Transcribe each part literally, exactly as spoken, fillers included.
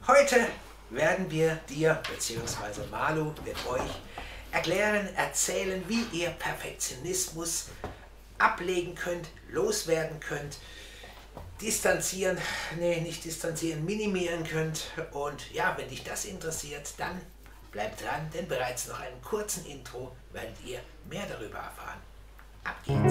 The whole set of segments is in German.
Heute werden wir dir bzw. Malu wird euch erklären, erzählen, wie ihr Perfektionismus ablegen könnt, loswerden könnt, distanzieren, nee, nicht distanzieren, minimieren könnt. Und ja, wenn dich das interessiert, dann bleibt dran, denn bereits nach einem kurzen Intro werdet ihr mehr darüber erfahren. Ab geht's!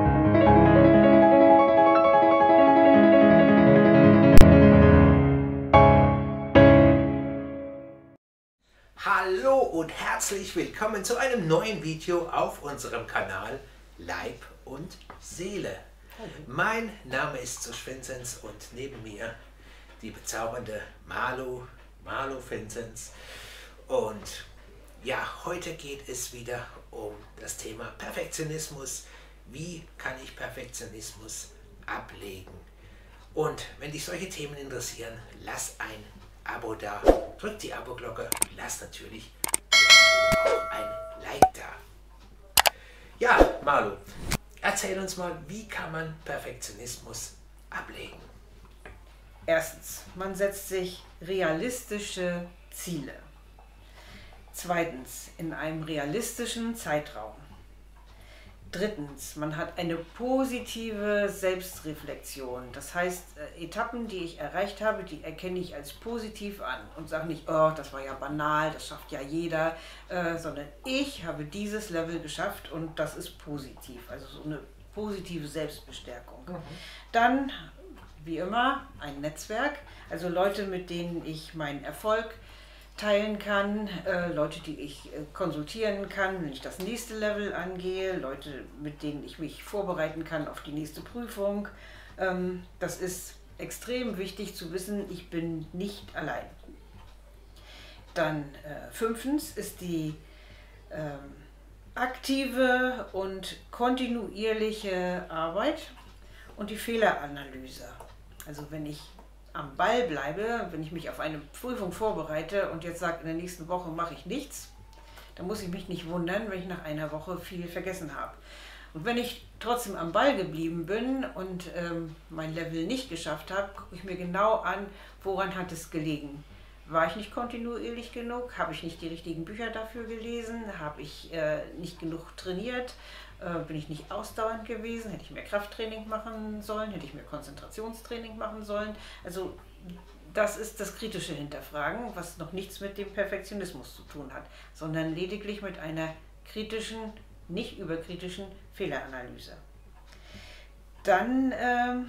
Hallo und herzlich willkommen zu einem neuen Video auf unserem Kanal Leib und Seele. Hallo. Mein Name ist Josh Vinzenz und neben mir die bezaubernde Malu, Malu Vinzenz. Und ja, heute geht es wieder um das Thema Perfektionismus. Wie kann ich Perfektionismus ablegen? Und wenn dich solche Themen interessieren, lass ein Abo da, drück die Abo-Glocke, lass natürlich auch ein Like da. Ja, Malu, erzähl uns mal, wie kann man Perfektionismus ablegen? Erstens, man setzt sich realistische Ziele. Zweitens, in einem realistischen Zeitraum. Drittens, man hat eine positive Selbstreflexion. Das heißt, Etappen, die ich erreicht habe, die erkenne ich als positiv an und sage nicht, oh, das war ja banal, das schafft ja jeder, äh, sondern ich habe dieses Level geschafft und das ist positiv. Also so eine positive Selbstbestärkung. Mhm. Dann, wie immer, ein Netzwerk, also Leute, mit denen ich meinen Erfolg teilen kann, äh, Leute, die ich äh, konsultieren kann, wenn ich das nächste Level angehe, Leute, mit denen ich mich vorbereiten kann auf die nächste Prüfung. Ähm, das ist extrem wichtig zu wissen, ich bin nicht allein. Dann äh, fünftens ist die äh, aktive und kontinuierliche Arbeit und die Fehleranalyse. Also wenn ich am Ball bleibe, wenn ich mich auf eine Prüfung vorbereite und jetzt sage, in der nächsten Woche mache ich nichts, dann muss ich mich nicht wundern, wenn ich nach einer Woche viel vergessen habe. Und wenn ich trotzdem am Ball geblieben bin und ähm, mein Level nicht geschafft habe, gucke ich mir genau an, woran hat es gelegen. War ich nicht kontinuierlich genug? Habe ich nicht die richtigen Bücher dafür gelesen? Habe ich äh, nicht genug trainiert? Äh, bin ich nicht ausdauernd gewesen? Hätte ich mehr Krafttraining machen sollen? Hätte ich mehr Konzentrationstraining machen sollen? Also das ist das kritische Hinterfragen, was noch nichts mit dem Perfektionismus zu tun hat, sondern lediglich mit einer kritischen, nicht überkritischen Fehleranalyse. Dann ähm,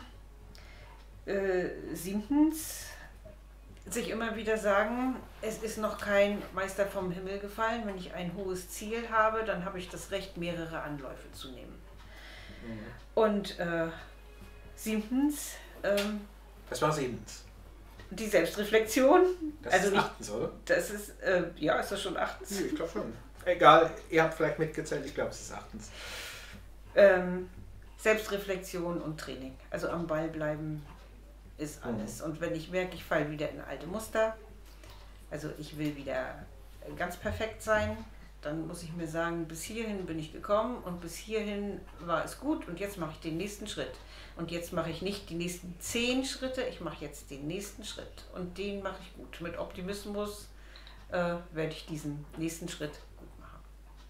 äh, siebtens, sich immer wieder sagen, es ist noch kein Meister vom Himmel gefallen. Wenn ich ein hohes Ziel habe, dann habe ich das Recht, mehrere Anläufe zu nehmen. Mhm. Und äh, siebtens, ähm, Was war siebtens? Die Selbstreflexion. Das also ist nicht, achtens, oder? Das ist, äh, ja, ist das schon achtens? Ich glaube schon. Egal, ihr habt vielleicht mitgezählt, ich glaube es ist achtens. Ähm, Selbstreflexion und Training. Also am Ball bleiben ist alles. Mhm. Und wenn ich merke, ich falle wieder in alte Muster, also ich will wieder ganz perfekt sein, dann muss ich mir sagen, bis hierhin bin ich gekommen und bis hierhin war es gut und jetzt mache ich den nächsten Schritt. Und jetzt mache ich nicht die nächsten zehn Schritte, ich mache jetzt den nächsten Schritt und den mache ich gut. Mit Optimismus äh, werde ich diesen nächsten Schritt gut machen.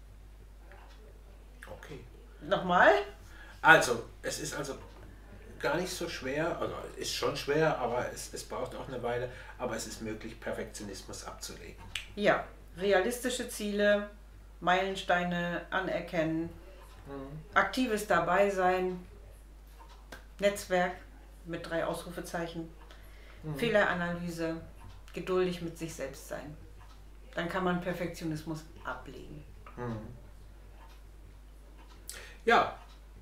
Okay. Nochmal? Also, es ist also gar nicht so schwer, also ist schon schwer, aber es, es braucht auch eine Weile, aber es ist möglich, Perfektionismus abzulegen. Ja, realistische Ziele, Meilensteine anerkennen, mhm. aktives Dabeisein, Netzwerk mit drei Ausrufezeichen, mhm. Fehleranalyse, geduldig mit sich selbst sein. Dann kann man Perfektionismus ablegen. Mhm. Ja.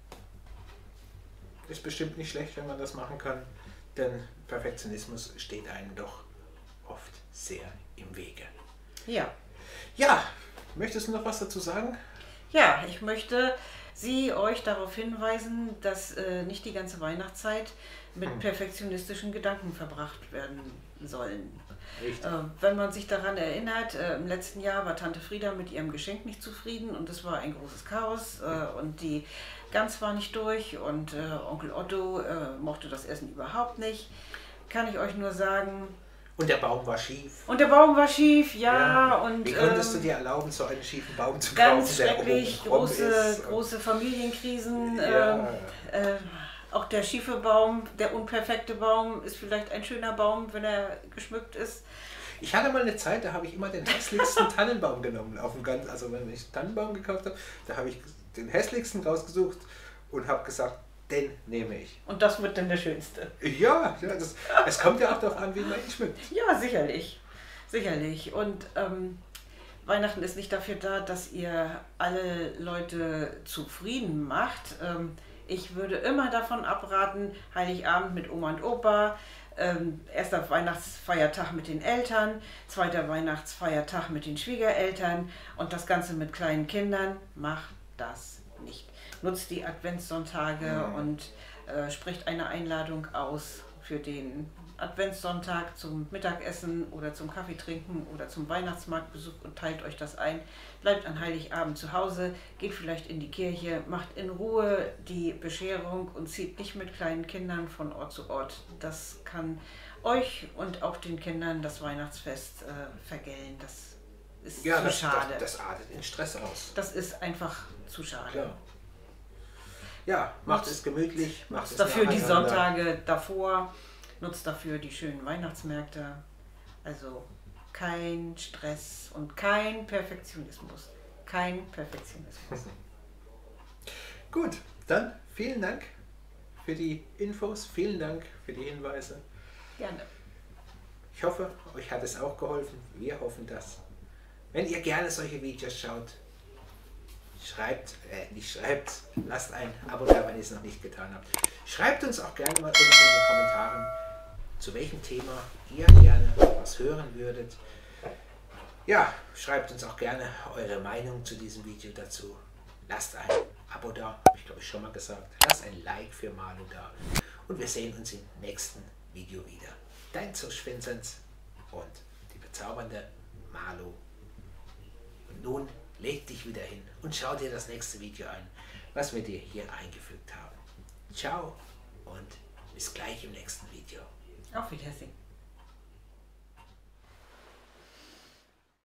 Ist bestimmt nicht schlecht, wenn man das machen kann, denn Perfektionismus steht einem doch oft sehr im Wege. Ja. Ja, möchtest du noch was dazu sagen? Ja, ich möchte Sie euch darauf hinweisen, dass äh, nicht die ganze Weihnachtszeit mit hm. perfektionistischen Gedanken verbracht werden sollen. Äh, wenn man sich daran erinnert, äh, im letzten Jahr war Tante Frieda mit ihrem Geschenk nicht zufrieden und es war ein großes Chaos äh, und die Gans war nicht durch und äh, Onkel Otto äh, mochte das Essen überhaupt nicht. Kann ich euch nur sagen, Und der Baum war schief. Und der Baum war schief, ja. ja. Und, Wie konntest ähm, du dir erlauben, so einen schiefen Baum zu ganz kaufen, der schrecklich, oben krumm große, ist? große Familienkrisen. Ja. Ähm, äh, auch der schiefe Baum, der unperfekte Baum ist vielleicht ein schöner Baum, wenn er geschmückt ist. Ich hatte mal eine Zeit, da habe ich immer den hässlichsten Tannenbaum genommen. Auf dem ganz, also wenn ich einen Tannenbaum gekauft habe, da habe ich den hässlichsten rausgesucht und habe gesagt, den nehme ich. Und das wird dann der schönste. Ja, ja das, es kommt ja auch darauf an, wie man ihn schmückt. Ja, sicherlich. Sicherlich. Und ähm, Weihnachten ist nicht dafür da, dass ihr alle Leute zufrieden macht. Ähm, ich würde immer davon abraten, Heiligabend mit Oma und Opa, ähm, erster Weihnachtsfeiertag mit den Eltern, zweiter Weihnachtsfeiertag mit den Schwiegereltern und das Ganze mit kleinen Kindern. Macht das nicht. Nutzt die Adventssonntage mhm. und äh, spricht eine Einladung aus für den Adventssonntag zum Mittagessen oder zum Kaffeetrinken oder zum Weihnachtsmarktbesuch und teilt euch das ein. Bleibt an Heiligabend zu Hause, geht vielleicht in die Kirche, macht in Ruhe die Bescherung und zieht nicht mit kleinen Kindern von Ort zu Ort. Das kann euch und auch den Kindern das Weihnachtsfest äh, vergällen. Das ist ja, zu das, schade. Das, das artet in Stress aus. Das ist einfach zu schade. Klar. Ja, macht es gemütlich, macht es dafür die Sonntage davor, nutzt dafür die schönen Weihnachtsmärkte. Also kein Stress und kein Perfektionismus. Kein Perfektionismus. Gut, dann vielen Dank für die Infos, vielen Dank für die Hinweise. Gerne. Ich hoffe, euch hat es auch geholfen. Wir hoffen das. Wenn ihr gerne solche Videos schaut, schreibt, äh, nicht schreibt, lasst ein Abo da, wenn ihr es noch nicht getan habt. Schreibt uns auch gerne mal unten in den Kommentaren, zu welchem Thema ihr gerne was hören würdet. Ja, schreibt uns auch gerne eure Meinung zu diesem Video dazu. Lasst ein Abo da, habe ich glaube ich schon mal gesagt. Lasst ein Like für Malu da. Und wir sehen uns im nächsten Video wieder. Dein Zosch Vinzenz und die bezaubernde Malu. Und nun leg dich wieder hin und schau dir das nächste Video an, was wir dir hier eingefügt haben. Ciao und bis gleich im nächsten Video. Auf Wiedersehen.